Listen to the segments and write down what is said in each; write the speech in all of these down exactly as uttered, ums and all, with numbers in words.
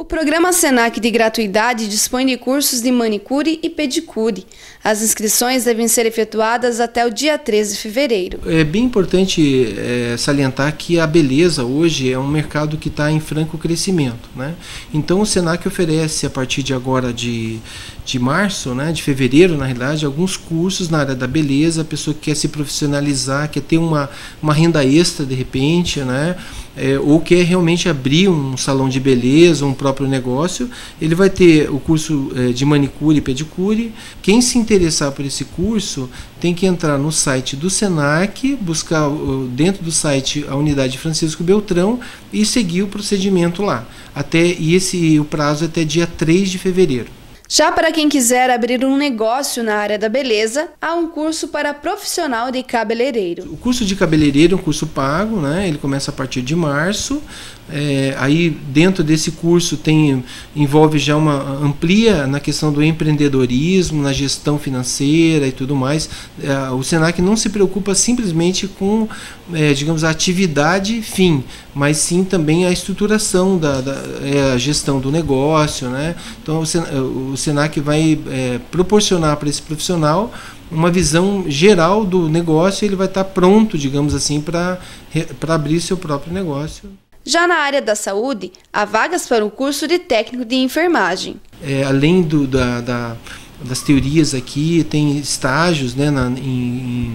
O programa Senac de gratuidade dispõe de cursos de manicure e pedicure. As inscrições devem ser efetuadas até o dia treze de fevereiro. É bem importante é, salientar que a beleza hoje é um mercado que está em franco crescimento, né? Então o Senac oferece a partir de agora de, de março, né, de fevereiro na realidade, alguns cursos na área da beleza. A pessoa que quer se profissionalizar, quer ter uma, uma renda extra de repente, né? É, ou quer realmente abrir um salão de beleza, um próprio negócio, ele vai ter o curso é, de manicure e pedicure. Quem se interessar por esse curso tem que entrar no site do Senac, buscar dentro do site a unidade Francisco Beltrão e seguir o procedimento lá. Até, e esse, o prazo é até dia três de fevereiro. Já para quem quiser abrir um negócio na área da beleza, há um curso para profissional de cabeleireiro. O curso de cabeleireiro é um curso pago, né? Ele começa a partir de março. É, aí dentro desse curso tem, envolve já uma amplia na questão do empreendedorismo, na gestão financeira e tudo mais. É, o Senac não se preocupa simplesmente com, é, digamos, a atividade fim, mas sim também a estruturação da, da é, a gestão do negócio, né? Então o Senac, o Senac vai é, proporcionar para esse profissional uma visão geral do negócio. E ele vai estar pronto, digamos assim, para para abrir seu próprio negócio. Já na área da saúde, há vagas para o curso de técnico de enfermagem. É, além do, da, da, das teorias aqui, tem estágios, né, na, em,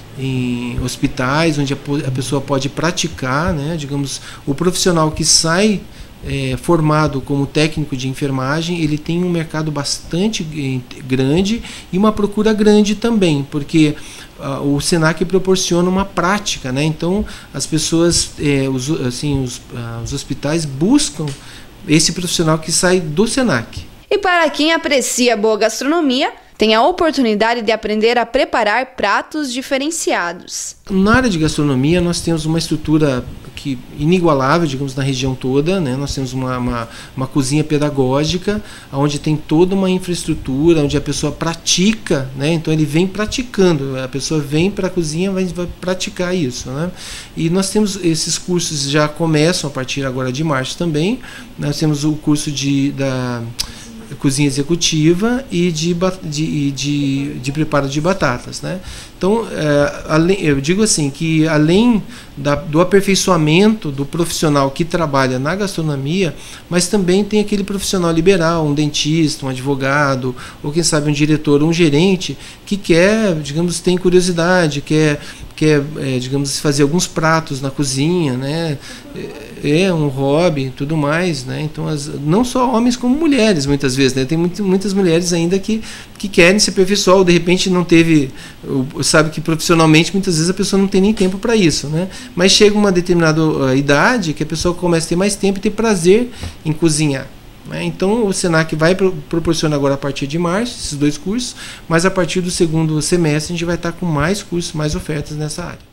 em hospitais, onde a, a pessoa pode praticar, né, digamos, o profissional que sai É, formado como técnico de enfermagem, ele tem um mercado bastante grande e uma procura grande também, porque uh, o Senac proporciona uma prática, né? Então as pessoas, é, os, assim, os, uh, os hospitais buscam esse profissional que sai do Senac. E para quem aprecia boa gastronomia, tem a oportunidade de aprender a preparar pratos diferenciados. Na área de gastronomia nós temos uma estrutura que inigualável, digamos, na região toda, né? Nós temos uma, uma, uma cozinha pedagógica, onde tem toda uma infraestrutura, onde a pessoa pratica, né? Então ele vem praticando, a pessoa vem para a cozinha e vai, vai praticar isso, né? E nós temos esses cursos, já começam a partir agora de março também. Nós temos o curso de, da cozinha executiva e de, de, de, de preparo de batatas, né? Então, é, além, eu digo assim, que além da, do aperfeiçoamento do profissional que trabalha na gastronomia, mas também tem aquele profissional liberal, um dentista, um advogado, ou quem sabe um diretor, um gerente, que quer, digamos, tem curiosidade, quer, quer é, digamos, fazer alguns pratos na cozinha, né? É, é um hobby e tudo mais, né? Então, as, não só homens como mulheres, muitas vezes, né? Tem muito, muitas mulheres ainda que, que querem se aperfeiçoar, ou de repente não teve, sabe que profissionalmente muitas vezes a pessoa não tem nem tempo para isso, né? Mas chega uma determinada uh, idade que a pessoa começa a ter mais tempo e ter prazer em cozinhar, né? Então o Senac vai pro, proporcionar agora a partir de março esses dois cursos, mas a partir do segundo semestre a gente vai estar com mais cursos, mais ofertas nessa área.